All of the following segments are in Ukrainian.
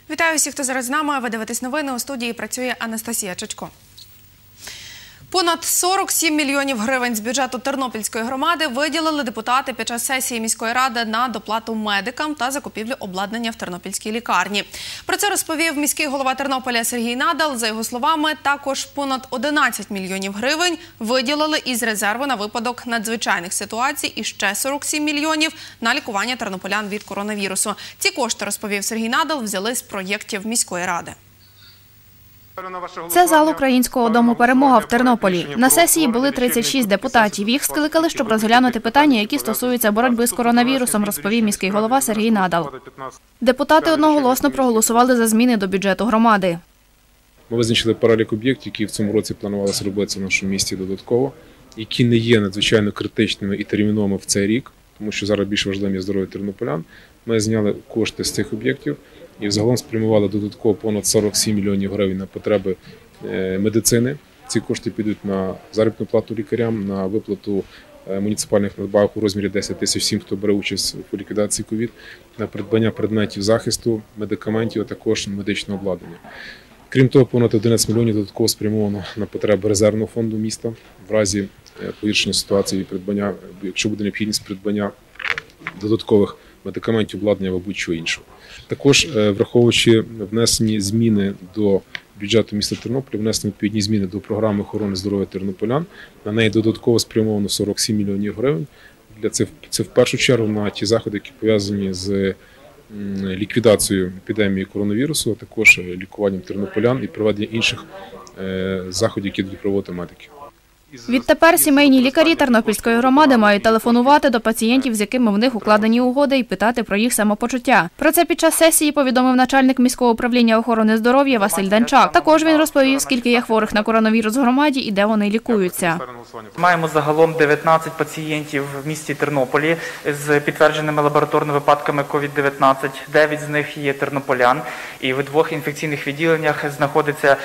Вітаю всіх, хто зараз з нами. Ви дивитесь новини. У студії працює Анастасія Чечко. Понад 47 мільйонів гривень з бюджету Тернопільської громади виділили депутати під час сесії міської ради на доплату медикам та закупівлю обладнання в Тернопільській лікарні. Про це розповів міський голова Тернополя Сергій Надал. За його словами, також понад 11 мільйонів гривень виділили із резерву на випадок надзвичайних ситуацій і ще 47 мільйонів на лікування тернополян від коронавірусу. Ці кошти, розповів Сергій Надал, взяли з проєктів міської ради. Це зал Українського дому «Перемога» в Тернополі. На сесії були 36 депутатів. Їх скликали, щоб розглянути питання, які стосуються боротьби з коронавірусом, розповів міський голова Сергій Надал. Депутати одноголосно проголосували за зміни до бюджету громади. Ми визначили перелік об'єктів, які в цьому році планувалося робитися в нашому місті додатково, які не є надзвичайно критичними і терміновими в цей рік, тому що зараз більш важливим є здоров'я тернополян. Ми зняли кошти з цих об'єктів і взагалом спрямували додатково понад 47 мільйонів гривень на потреби медицини. Ці кошти підуть на заробітну плату лікарям, на виплату муніципальних надбавок у розмірі 10 тисяч всім, хто бере участь у ліквідації ковід, на придбання предметів захисту, медикаментів, а також медичного обладнання. Крім того, понад 11 мільйонів додатково спрямовано на потреби резервного фонду міста в разі погіршення ситуації, придбання, якщо буде необхідність придбання додаткових медикаментів, обладнання або будь-чого іншого. Також, враховуючи внесені зміни до бюджету міста Тернополя, внесені відповідні зміни до програми охорони здоров'я тернополян, на неї додатково спрямовано 47 мільйонів гривень. Це в першу чергу на ті заходи, які пов'язані з ліквідацією епідемії коронавірусу, а також лікуванням тернополян і проведення інших заходів, які будуть проводити медики. Відтепер сімейні лікарі Тернопільської громади мають телефонувати до пацієнтів, з якими в них укладені угоди, і питати про їх самопочуття. Про це під час сесії повідомив начальник міського управління охорони здоров'я Василь Данчак. Також він розповів, скільки є хворих на коронавірус в громаді і де вони лікуються. Маємо загалом 19 пацієнтів в місті Тернополі з підтвердженими лабораторними випадками COVID-19. 9 з них є тернополян. І в 2 інфекційних відділеннях знаходиться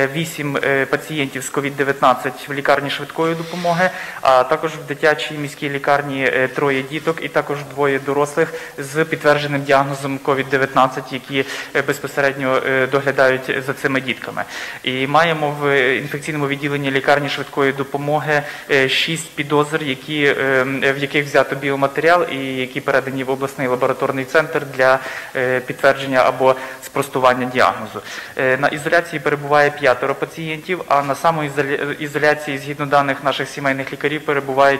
8 пацієнтів з COVID-19 в лікарні швидкої допомоги, а також в дитячій міській лікарні 3 діток і також 2 дорослих з підтвердженим діагнозом COVID-19, які безпосередньо доглядають за цими дітками. І маємо в інфекційному відділенні лікарні швидкої допомоги 6 підозр, в яких взято біоматеріал і які передані в обласний лабораторний центр для підтвердження або спростування діагнозу. На ізоляції перебуває 5 пацієнтів, а на самоізоляції, згідно даних наших сімейних лікарів, перебуває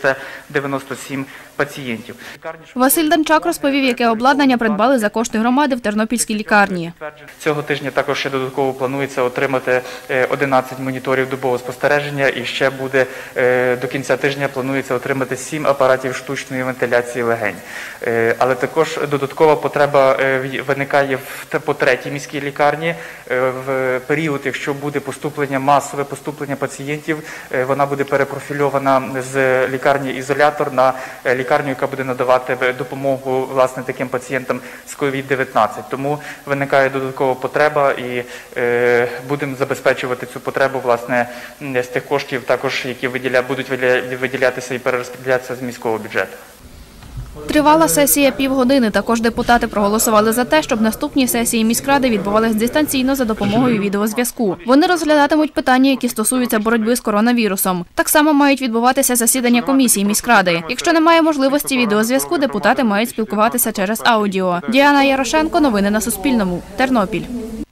497 пацієнтів. Василь Данчак розповів, яке обладнання придбали за кошти громади в Тернопільській лікарні. Цього тижня також ще додатково планується отримати 11 моніторів добового спостереження і ще буде до кінця тижня планується отримати 7 апаратів штучної вентиляції легень. Але також додаткова потреба виникає по 3-й міській лікарні. В період, якщо буде масове поступлення пацієнтів, вона буде перепрофільована з лікарні-ізолятор на лікарню, яка буде надавати допомогу, власне, таким пацієнтам з COVID-19. Тому виникає додаткова потреба і будемо забезпечувати цю потребу, власне, з тих коштів, також, які будуть виділятися і перерозподілятися з міського бюджету. Тривала сесія півгодини. Також депутати проголосували за те, щоб наступні сесії міськради відбувалися дистанційно за допомогою відеозв'язку. Вони розглядатимуть питання, які стосуються боротьби з коронавірусом. Так само мають відбуватися засідання комісії міськради. Якщо немає можливості відеозв'язку, депутати мають спілкуватися через аудіо. Діана Ярошенко, новини на Суспільному, Тернопіль.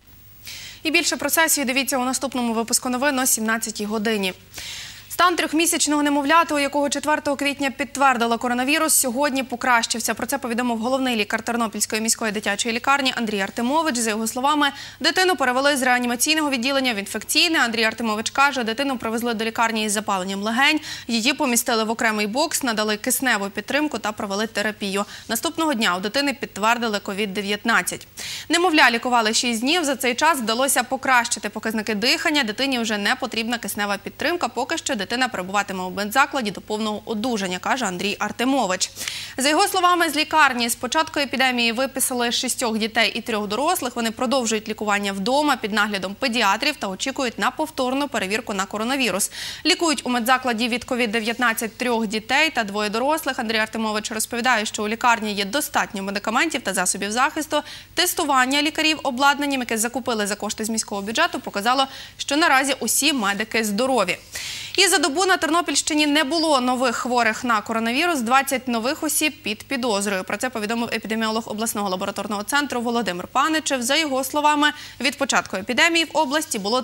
І більше про сесію дивіться у наступному випуску новин о 17-й годині. Стан 3-місячного немовляти, у якого 4 квітня підтвердила коронавірус, сьогодні покращився. Про це повідомив головний лікар Тернопільської міської дитячої лікарні Андрій Артемович. За його словами, дитину перевели з реанімаційного відділення в інфекційне. Андрій Артемович каже, дитину привезли до лікарні із запаленням легень, її помістили в окремий бокс, надали кисневу підтримку та провели терапію. Наступного дня у дитини підтвердили COVID-19. Немовля лікували 6 днів. За цей час вдалося покращити показники дихання. Дитині вже не потрібна киснева підтримка. Поки що дитина дитина перебуватиме у медзакладі до повного одужання, каже Андрій Артемович. За його словами, з лікарні з початку епідемії виписали 6 дітей і 3 дорослих. Вони продовжують лікування вдома під наглядом педіатрів та очікують на повторну перевірку на коронавірус. Лікують у медзакладі від COVID-19 3 дітей та 2 дорослих. Андрій Артемович розповідає, що у лікарні є достатньо медикаментів та засобів захисту. Тестування лікарів обладнанням, яке закупили за кошти з міського бюджету, показало, що наразі усі медики здорові. І за добу на Тернопільщині не було нових хворих на коронавірус, 20 нових осіб під підозрою. Про це повідомив епідеміолог обласного лабораторного центру Володимир Паничев. За його словами, від початку епідемії в області було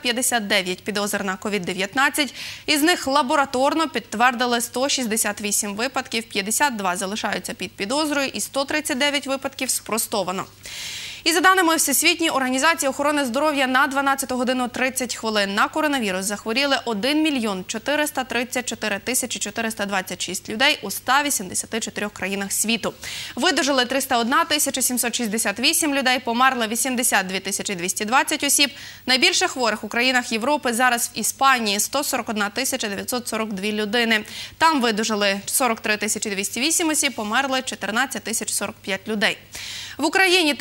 359 підозр на COVID-19. Із них лабораторно підтвердили 168 випадків, 52 залишаються під підозрою і 139 випадків спростовано. І за даними Всесвітньої організації охорони здоров'я, на 12 годину 30 хвилин на коронавірус захворіли 1 мільйон 434 тисячі 426 людей у 184 країнах світу. Видужили 301 тисяча 768 людей, померли 82 тисячі 220 осіб. Найбільше хворих у країнах Європи зараз в Іспанії – 141 тисяча 942 людини. Там видужили 43 тисячі 208 осіб, померли 14 тисяч 45 людей. В Україні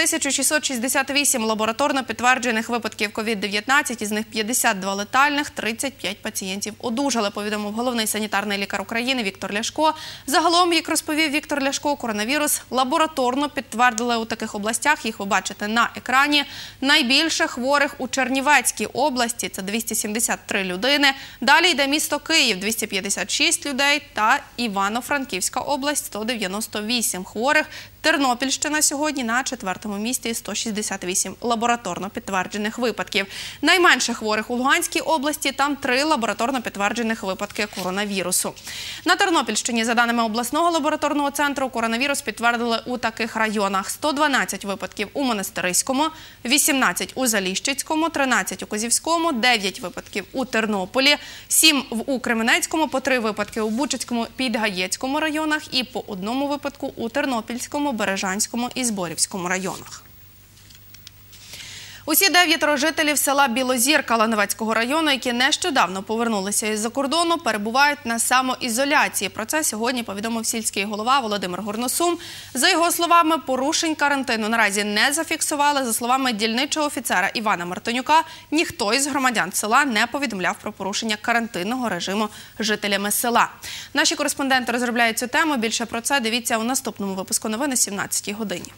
1668 лабораторно підтверджених випадків COVID-19, із них 52 летальних, 35 пацієнтів одужали, повідомив головний санітарний лікар України Віктор Ляшко. Загалом, як розповів Віктор Ляшко, коронавірус лабораторно підтвердили у таких областях, їх ви бачите на екрані. Найбільше хворих у Чернівецькій області – це 273 людини. Далі йде місто Київ – 256 людей та Івано-Франківська область – 198 хворих. Тернопільщина сьогодні на 4-му місці – 168 лабораторно підтверджених випадків. Найменше хворих у Луганській області – там 3 лабораторно підтверджених випадки коронавірусу. На Тернопільщині, за даними обласного лабораторного центру, коронавірус підтвердили у таких районах: 112 випадків у Монастириському, 18 у Заліщицькому, 13 у Козівському, 9 випадків у Тернополі, 7 у Кременецькому, по 3 випадки у Бучацькому, Підгаєцькому районах і по 1 випадку у Тернопільському, Бережанському і Зборівському районах. Усі 9 жителів села Білозірка Лановецького району, які нещодавно повернулися із-за кордону, перебувають на самоізоляції. Про це сьогодні повідомив сільський голова Володимир Горносум. За його словами, порушень карантину наразі не зафіксували. За словами дільничого офіцера Івана Мартинюка, ніхто із громадян села не повідомляв про порушення карантинного режиму жителями села. Наші кореспонденти розробляють цю тему. Більше про це дивіться у наступному випуску новин о 17-й годині.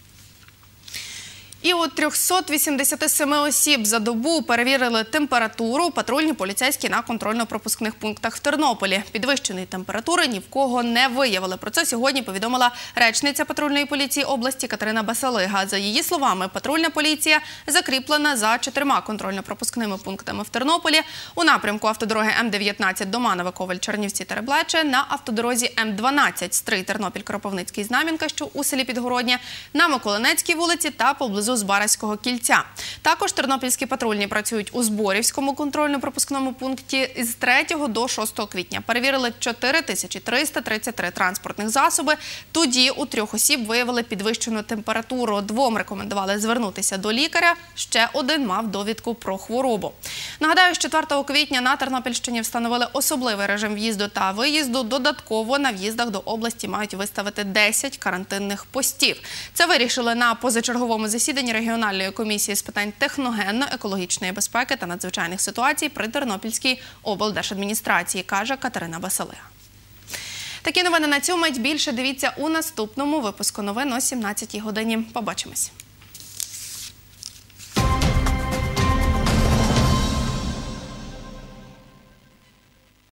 І у 387 осіб за добу перевірили температуру патрульні поліцейські на контрольно-пропускних пунктах в Тернополі. Підвищеної температури ні в кого не виявили. Про це сьогодні повідомила речниця патрульної поліції області Катерина Басалига. За її словами, патрульна поліція закріплена за 4 контрольно-пропускними пунктами в Тернополі. У напрямку автодороги М-19 Доманове, Коваль, Чернівці, Тереблече, на автодорозі М-12 Стрий, Тернопіль, Кропивницький, Знам'янка, що у селі Підгородня, на Миколинецькій вулиці та поблизу Збаразького кільця. Також тернопільські патрульні працюють у Зборівському контрольно-пропускному пункті з 3 до 6 квітня. Перевірили 4333 транспортних засоби. Тоді у 3 осіб виявили підвищену температуру. 2 рекомендували звернутися до лікаря, ще 1 мав довідку про хворобу. Нагадаю, з 4 квітня на Тернопільщині встановили особливий режим в'їзду та виїзду. Додатково на в'їздах до області мають виставити 10 карантинних постів. Це вирішили на позачерговому засіданні регіональної комісії з питань техногенно-екологічної безпеки та надзвичайних ситуацій при Тернопільській облдержадміністрації, каже Катерина Басалига. Такі новини на цю мить. Більше дивіться у наступному випуску новин о 17-й годині. Побачимось.